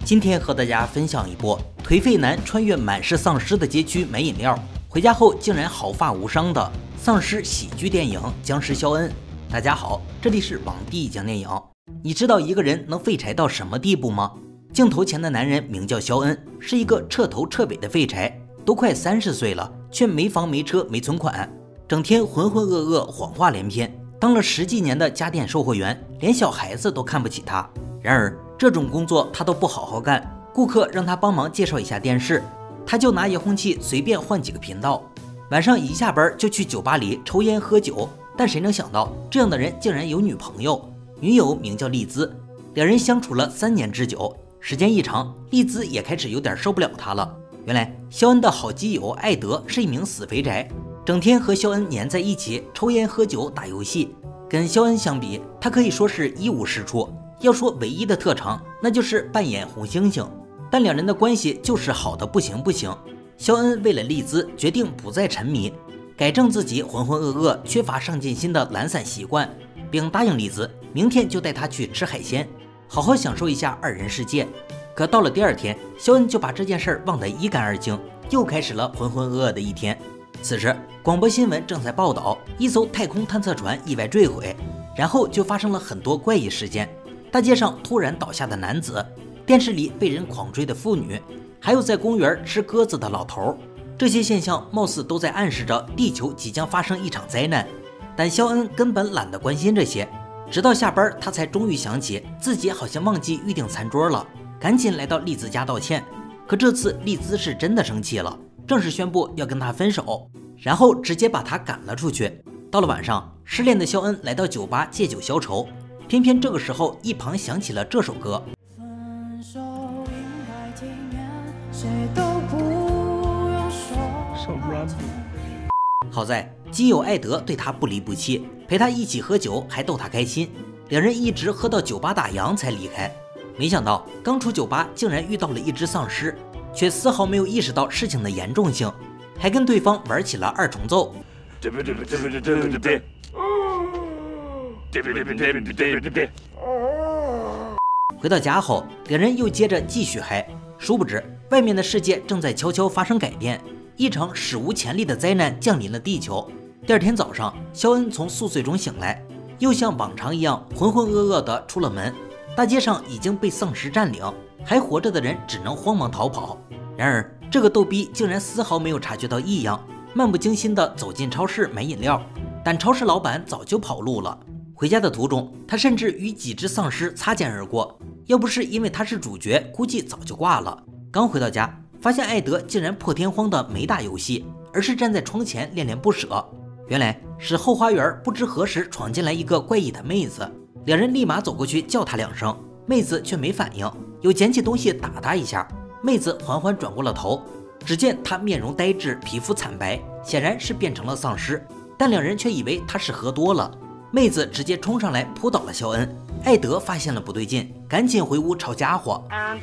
今天和大家分享一部颓废男穿越满是丧尸的街区买饮料，回家后竟然毫发无伤的丧尸喜剧电影《僵尸肖恩》。大家好，这里是网帝讲电影。你知道一个人能废柴到什么地步吗？镜头前的男人名叫肖恩，是一个彻头彻尾的废柴，都快30岁了，却没房没车没存款，整天浑浑噩噩，谎话连篇。当了10几年的家电售货员，连小孩子都看不起他。然而这种工作他都不好好干，顾客让他帮忙介绍一下电视，他就拿遥控器随便换几个频道。晚上一下班就去酒吧里抽烟喝酒，但谁能想到这样的人竟然有女朋友，女友名叫丽兹，两人相处了3年之久。时间一长，丽兹也开始有点受不了他了。原来肖恩的好基友艾德是一名死肥宅，整天和肖恩黏在一起，抽烟喝酒打游戏。跟肖恩相比，他可以说是一无是处，要说唯一的特长，那就是扮演红猩猩。但两人的关系就是好的不行不行。肖恩为了丽兹决定不再沉迷，改正自己浑浑噩噩缺乏上进心的懒散习惯，并答应丽兹明天就带她去吃海鲜，好好享受一下二人世界。可到了第2天，肖恩就把这件事忘得一干二净，又开始了浑浑噩噩的一天。此时广播新闻正在报道一艘太空探测船意外坠毁，然后就发生了很多怪异事件，大街上突然倒下的男子，电视里被人狂追的妇女，还有在公园吃鸽子的老头。这些现象貌似都在暗示着地球即将发生一场灾难，但肖恩根本懒得关心这些。直到下班，他才终于想起自己好像忘记预订餐桌了，赶紧来到丽兹家道歉。可这次丽兹是真的生气了，正式宣布要跟他分手，然后直接把他赶了出去。到了晚上，失恋的肖恩来到酒吧借酒消愁，偏偏这个时候一旁响起了这首歌。 分手应该体面，谁都不用说抱歉。 好在基友艾德对他不离不弃，陪他一起喝酒，还逗他开心。两人一直喝到酒吧打烊才离开。没想到刚出酒吧竟然遇到了一只丧尸，却丝毫没有意识到事情的严重性，还跟对方玩起了2重奏。回到家后，两人又接着继续嗨，殊不知外面的世界正在悄悄发生改变，一场史无前例的灾难降临了地球。第2天早上，肖恩从宿醉中醒来，又像往常一样浑浑噩噩地出了门。大街上已经被丧尸占领，还活着的人只能慌忙逃跑。然而这个逗逼竟然丝毫没有察觉到异样，漫不经心地走进超市买饮料，但超市老板早就跑路了。回家的途中，他甚至与几只丧尸擦肩而过，要不是因为他是主角，估计早就挂了。刚回到家，发现艾德竟然破天荒的没打游戏，而是站在窗前恋恋不舍。原来是后花园不知何时闯进来一个怪异的妹子，两人立马走过去叫她2声，妹子却没反应，又捡起东西打她一下。妹子缓缓转过了头，只见她面容呆滞，皮肤惨白，显然是变成了丧尸，但两人却以为她是喝多了。妹子直接冲上来扑倒了肖恩，艾德发现了不对劲，赶紧回屋抄家伙。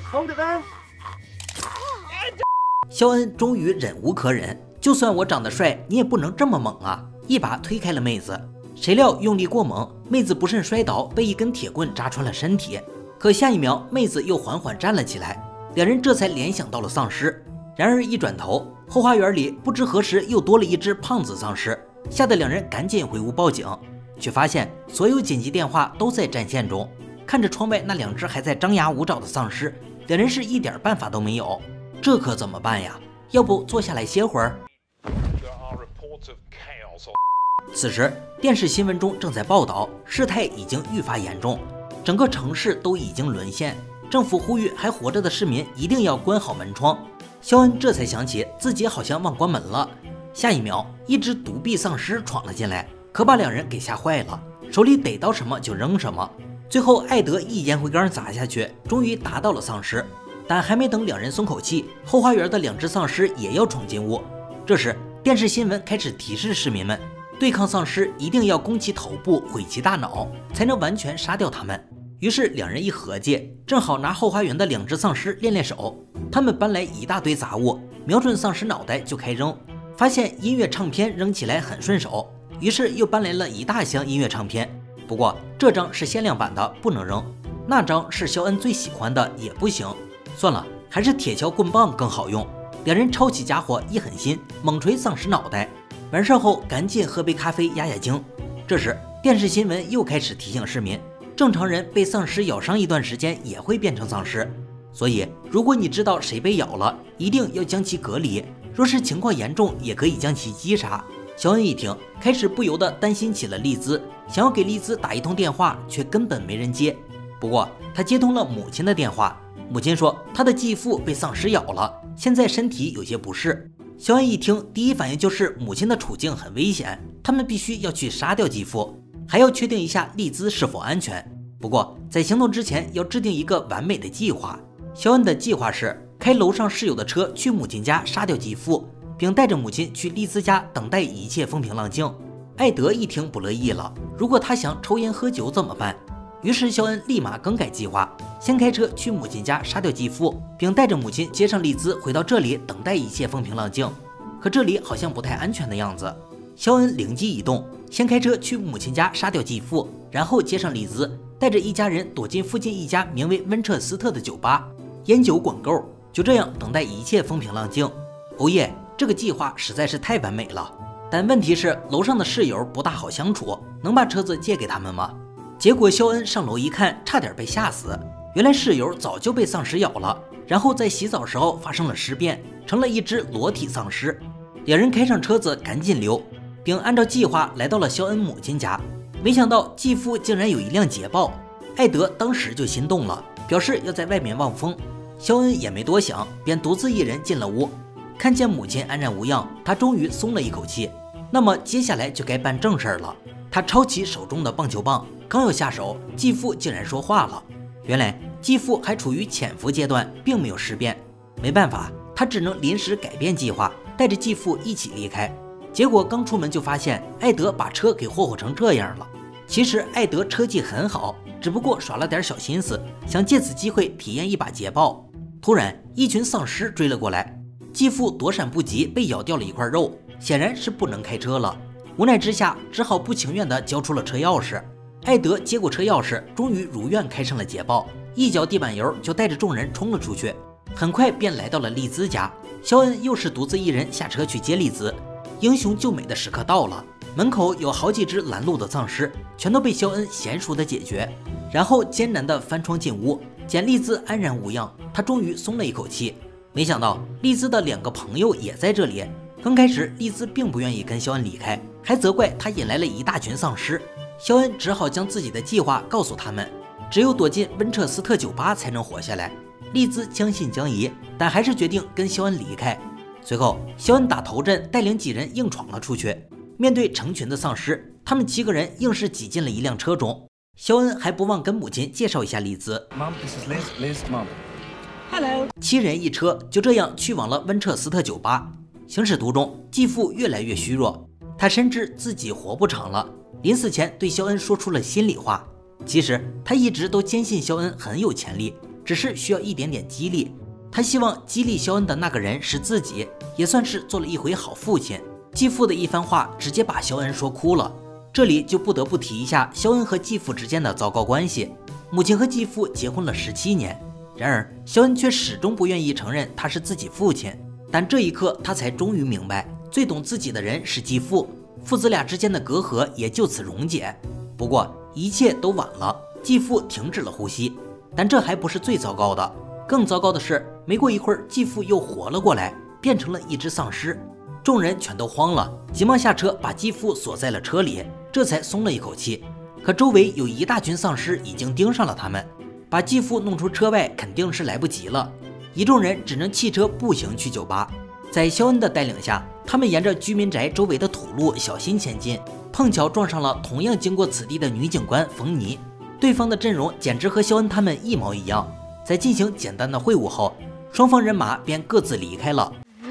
肖恩终于忍无可忍，就算我长得帅，你也不能这么猛啊！一把推开了妹子，谁料用力过猛，妹子不慎摔倒，被一根铁棍扎穿了身体。可下一秒，妹子又缓缓站了起来，两人这才联想到了丧尸。然而一转头，后花园里不知何时又多了一只胖子丧尸，吓得两人赶紧回屋报警，却发现所有紧急电话都在占线中。看着窗外那2只还在张牙舞爪的丧尸，两人是一点办法都没有。这可怎么办呀？要不坐下来歇会儿？此时电视新闻中正在报道，事态已经愈发严重，整个城市都已经沦陷，政府呼吁还活着的市民一定要关好门窗。肖恩这才想起自己好像忘关门了，下一秒一只独臂丧尸闯了进来，可把两人给吓坏了，手里逮到什么就扔什么。最后艾德一烟灰缸砸下去，终于打倒了丧尸。但还没等两人松口气，后花园的2只丧尸也要闯进屋。这时电视新闻开始提示市民们，对抗丧尸一定要攻其头部，毁其大脑，才能完全杀掉他们。于是两人一合计，正好拿后花园的2只丧尸练练手。他们搬来一大堆杂物，瞄准丧尸脑袋就开扔，发现音乐唱片扔起来很顺手，于是又搬来了一大箱音乐唱片。不过这张是限量版的，不能扔，那张是肖恩最喜欢的，也不行。 算了，还是铁锹棍棒更好用。两人抄起家伙一狠心，猛捶丧尸脑袋。完事后赶紧喝杯咖啡压压惊。这时电视新闻又开始提醒市民，正常人被丧尸咬伤一段时间也会变成丧尸，所以如果你知道谁被咬了，一定要将其隔离，若是情况严重，也可以将其击杀。肖恩一听，开始不由得担心起了丽兹，想要给丽兹打一通电话，却根本没人接。不过他接通了母亲的电话，母亲说他的继父被丧尸咬了，现在身体有些不适。肖恩一听，第一反应就是母亲的处境很危险，他们必须要去杀掉继父，还要确定一下丽兹是否安全。不过在行动之前要制定一个完美的计划。肖恩的计划是开楼上室友的车去母亲家杀掉继父，并带着母亲去丽兹家等待一切风平浪静。艾德一听不乐意了，如果他想抽烟喝酒怎么办？于是肖恩立马更改计划，先开车去母亲家杀掉继父，并带着母亲接上丽兹回到这里等待一切风平浪静。可这里好像不太安全的样子。肖恩灵机一动，先开车去母亲家杀掉继父，然后接上丽兹，带着一家人躲进附近一家名为温彻斯特的酒吧，烟酒管够，就这样等待一切风平浪静。哦耶，这个计划实在是太完美了。但问题是楼上的室友不大好相处，能把车子借给他们吗？结果肖恩上楼一看，差点被吓死。原来室友早就被丧尸咬了，然后在洗澡时候发生了尸变，成了一只裸体丧尸。两人开上车子赶紧溜，并按照计划来到了肖恩母亲家。没想到继父竟然有一辆捷豹，艾德当时就心动了，表示要在外面望风。肖恩也没多想，便独自一人进了屋。看见母亲安然无恙，他终于松了一口气。那么接下来就该办正事儿了。他抄起手中的棒球棒，刚要下手，继父竟然说话了。原来继父还处于潜伏阶段，并没有尸变。没办法，他只能临时改变计划，带着继父一起离开。结果刚出门就发现艾德把车给霍霍成这样了。其实艾德车技很好，只不过耍了点小心思，想借此机会体验一把捷豹。突然一群丧尸追了过来，继父躲闪不及，被咬掉了一块肉，显然是不能开车了。无奈之下，只好不情愿地交出了车钥匙。艾德接过车钥匙，终于如愿开上了捷豹，一脚地板油就带着众人冲了出去。很快便来到了丽兹家，肖恩又是独自一人下车去接丽兹。英雄救美的时刻到了，门口有好几只拦路的丧尸，全都被肖恩娴熟地解决，然后艰难地翻窗进屋，见丽兹安然无恙，他终于松了一口气。没想到丽兹的两个朋友也在这里。刚开始丽兹并不愿意跟肖恩离开，还责怪他引来了一大群丧尸。肖恩只好将自己的计划告诉他们，只有躲进温彻斯特酒吧才能活下来。丽兹将信将疑，但还是决定跟肖恩离开。随后肖恩打头阵，带领几人硬闯了出去。面对成群的丧尸，他们7个人硬是挤进了一辆车中。肖恩还不忘跟母亲介绍一下丽兹。 Mom, this is Liz, Mom. Hello. 7人一车就这样去往了温彻斯特酒吧。行驶途中，继父越来越虚弱，他深知自己活不长了。临死前对肖恩说出了心里话。其实他一直都坚信肖恩很有潜力，只是需要一点点激励。他希望激励肖恩的那个人是自己，也算是做了一回好父亲。继父的一番话直接把肖恩说哭了。这里就不得不提一下肖恩和继父之间的糟糕关系。母亲和继父结婚了17年，然而肖恩却始终不愿意承认他是自己父亲。但这一刻他才终于明白，最懂自己的人是继父，父子俩之间的隔阂也就此溶解。不过一切都晚了，继父停止了呼吸。但这还不是最糟糕的，更糟糕的是，没过一会儿，继父又活了过来，变成了一只丧尸。众人全都慌了，急忙下车把继父锁在了车里，这才松了一口气。可周围有一大群丧尸已经盯上了他们，把继父弄出车外肯定是来不及了。一众人只能弃车步行去酒吧。在肖恩的带领下，他们沿着居民宅周围的土路小心前进，碰巧撞上了同样经过此地的女警官冯妮。对方的阵容简直和肖恩他们一毛一样。在进行简单的会晤后，双方人马便各自离开了。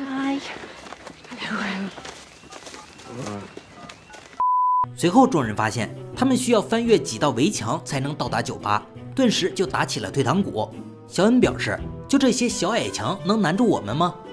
随后众人发现，他们需要翻越几道围墙才能到达酒吧，顿时就打起了退堂鼓。肖恩表示，就这些小矮墙能难住我们吗？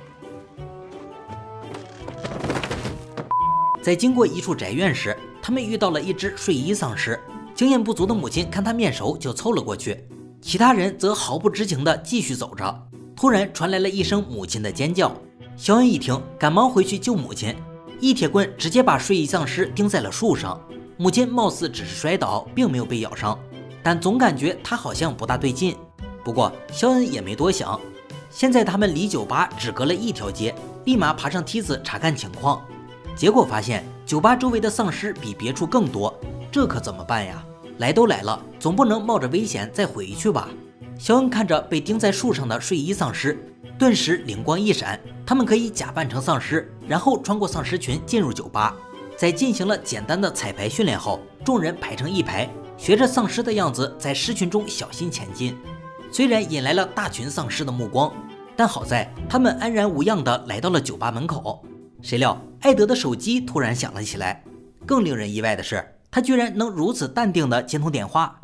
在经过一处宅院时，他们遇到了一只睡衣丧尸。经验不足的母亲看他面熟，就凑了过去。 其他人则毫不知情地继续走着。突然传来了一声母亲的尖叫，肖恩一听，赶忙回去救母亲，一铁棍直接把睡衣丧尸钉在了树上。母亲貌似只是摔倒，并没有被咬伤，但总感觉她好像不大对劲。不过肖恩也没多想，现在他们离酒吧只隔了一条街，立马爬上梯子查看情况，结果发现酒吧周围的丧尸比别处更多，这可怎么办呀？来都来了，总不能冒着危险再回去吧？肖恩看着被钉在树上的睡衣丧尸，顿时灵光一闪，他们可以假扮成丧尸，然后穿过丧尸群进入酒吧。在进行了简单的彩排训练后，众人排成一排，学着丧尸的样子在尸群中小心前进。虽然引来了大群丧尸的目光，但好在他们安然无恙地来到了酒吧门口。谁料艾德的手机突然响了起来，更令人意外的是，他居然能如此淡定地接通电话。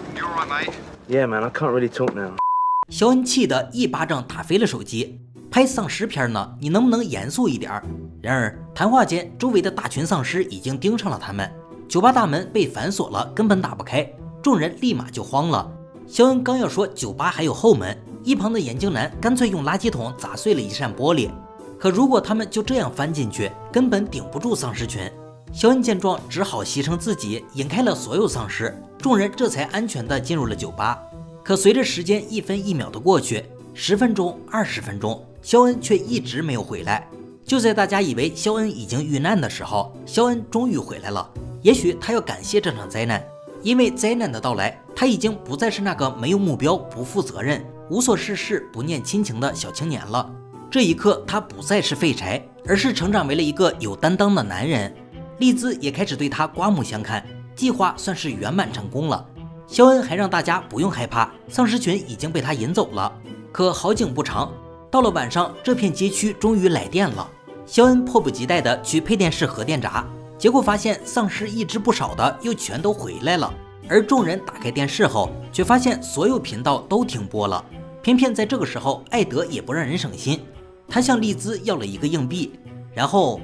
Yeah, man, I can't really talk now. 肖恩气得一巴掌打飞了手机。拍丧尸片呢，你能不能严肃一点？然而谈话间，周围的大群丧尸已经盯上了他们，酒吧大门被反锁了，根本打不开。众人立马就慌了。肖恩刚要说酒吧还有后门，一旁的眼镜男干脆用垃圾桶砸碎了一扇玻璃。可如果他们就这样翻进去，根本顶不住丧尸群。肖恩见状，只好牺牲自己，引开了所有丧尸，众人这才安全地进入了酒吧。可随着时间一分一秒的过去，10分钟、20分钟，肖恩却一直没有回来。就在大家以为肖恩已经遇难的时候，肖恩终于回来了。也许他要感谢这场灾难，因为灾难的到来，他已经不再是那个没有目标、不负责任、无所事事、不念亲情的小青年了。这一刻，他不再是废柴，而是成长为了一个有担当的男人。丽兹也开始对他刮目相看，计划算是圆满成功了。肖恩还让大家不用害怕，丧尸群已经被他引走了。可好景不长，到了晚上，这片街区终于来电了。肖恩迫不及待地去配电室核电闸，结果发现丧尸一只不少的又全都回来了。而众人打开电视后，却发现所有频道都停播了。偏偏在这个时候，艾德也不让人省心，他向丽兹要了一个硬币，然后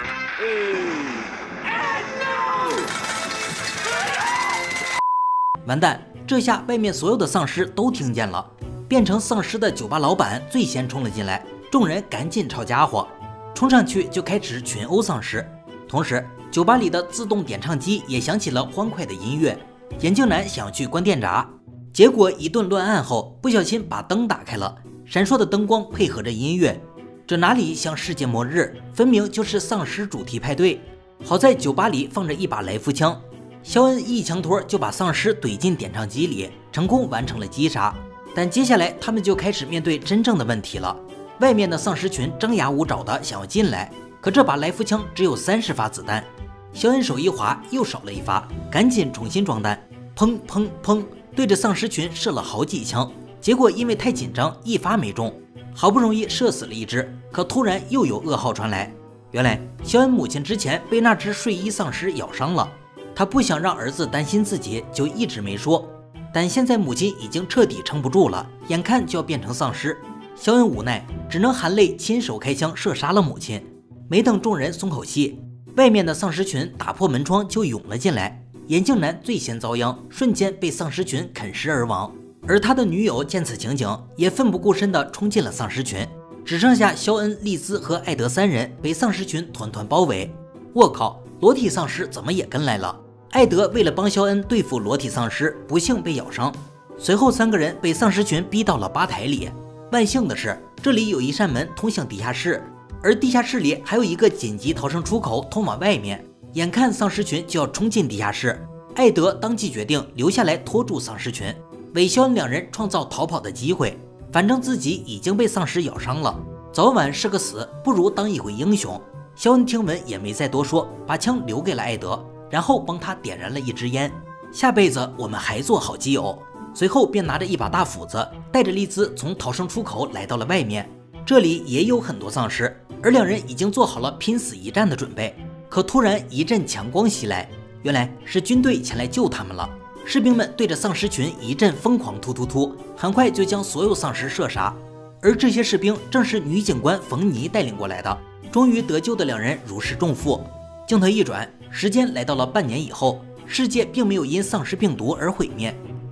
完蛋，这下外面所有的丧尸都听见了。变成丧尸的酒吧老板最先冲了进来，众人赶紧抄家伙，冲上去就开始群殴丧尸。同时，酒吧里的自动点唱机也响起了欢快的音乐。眼镜男想去关电闸，结果一顿乱按后，不小心把灯打开了，闪烁的灯光配合着音乐，这哪里像世界末日，分明就是丧尸主题派对。好在酒吧里放着一把来福枪，肖恩一枪托就把丧尸怼进点唱机里，成功完成了击杀。但接下来他们就开始面对真正的问题了。外面的丧尸群张牙舞爪的想要进来，可这把来福枪只有30发子弹。肖恩手一滑，又少了一发，赶紧重新装弹，砰砰砰，对着丧尸群射了好几枪，结果因为太紧张，一发没中。好不容易射死了一只，可突然又有噩耗传来，原来肖恩母亲之前被那只睡衣丧尸咬伤了，他不想让儿子担心自己，就一直没说。但现在母亲已经彻底撑不住了，眼看就要变成丧尸，肖恩无奈，只能含泪亲手开枪射杀了母亲。没等众人松口气，外面的丧尸群打破门窗就涌了进来，眼镜男最先遭殃，瞬间被丧尸群啃食而亡。而他的女友见此情景，也奋不顾身地冲进了丧尸群，只剩下肖恩、丽兹和艾德3人被丧尸群团团包围。我靠，裸体丧尸怎么也跟来了？艾德为了帮肖恩对付裸体丧尸，不幸被咬伤。随后3个人被丧尸群逼到了吧台里。万幸的是，这里有一扇门通向地下室，而地下室里还有一个紧急逃生出口通往外面。眼看丧尸群就要冲进地下室，艾德当即决定留下来拖住丧尸群，为肖恩2人创造逃跑的机会。反正自己已经被丧尸咬伤了，早晚是个死，不如当一回英雄。肖恩听闻也没再多说，把枪留给了艾德，然后帮他点燃了一支烟。下辈子我们还做好基友。随后便拿着一把大斧子，带着丽兹从逃生出口来到了外面。这里也有很多丧尸，而2人已经做好了拼死一战的准备。可突然一阵强光袭来，原来是军队前来救他们了。士兵们对着丧尸群一阵疯狂突突突，很快就将所有丧尸射杀。而这些士兵正是女警官冯妮带领过来的。终于得救的2人如释重负。镜头一转，时间来到了半年以后，世界并没有因丧尸病毒而毁灭，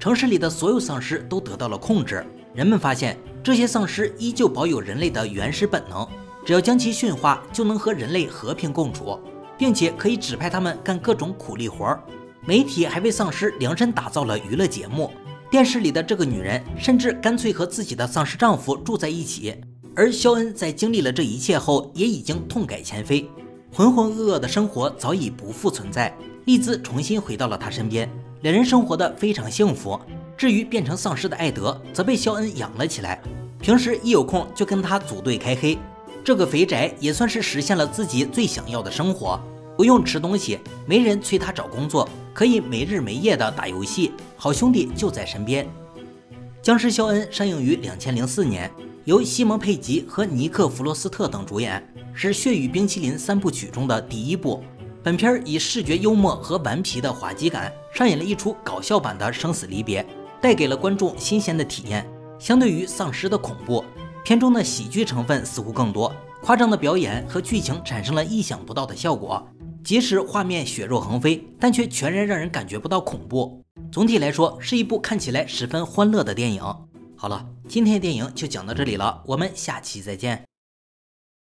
城市里的所有丧尸都得到了控制。人们发现这些丧尸依旧保有人类的原始本能，只要将其驯化，就能和人类和平共处，并且可以指派他们干各种苦力活。媒体还为丧尸量身打造了娱乐节目，电视里的这个女人甚至干脆和自己的丧尸丈夫住在一起。而肖恩在经历了这一切后，也已经痛改前非，浑浑噩噩的生活早已不复存在。丽兹重新回到了他身边，两人生活得非常幸福。至于变成丧尸的艾德，则被肖恩养了起来，平时一有空就跟他组队开黑。这个肥宅也算是实现了自己最想要的生活，不用吃东西，没人催他找工作，可以没日没夜的打游戏，好兄弟就在身边。僵尸肖恩上映于2004年，由西蒙·佩吉和尼克·弗罗斯特等主演，是《血与冰淇淋》3部曲中的第1部。本片以视觉幽默和顽皮的滑稽感，上演了一出搞笑版的生死离别，带给了观众新鲜的体验。相对于丧尸的恐怖，片中的喜剧成分似乎更多，夸张的表演和剧情产生了意想不到的效果。即使画面血肉横飞，但却全然让人感觉不到恐怖。总体来说，是一部看起来十分欢乐的电影。好了，今天的电影就讲到这里了，我们下期再见。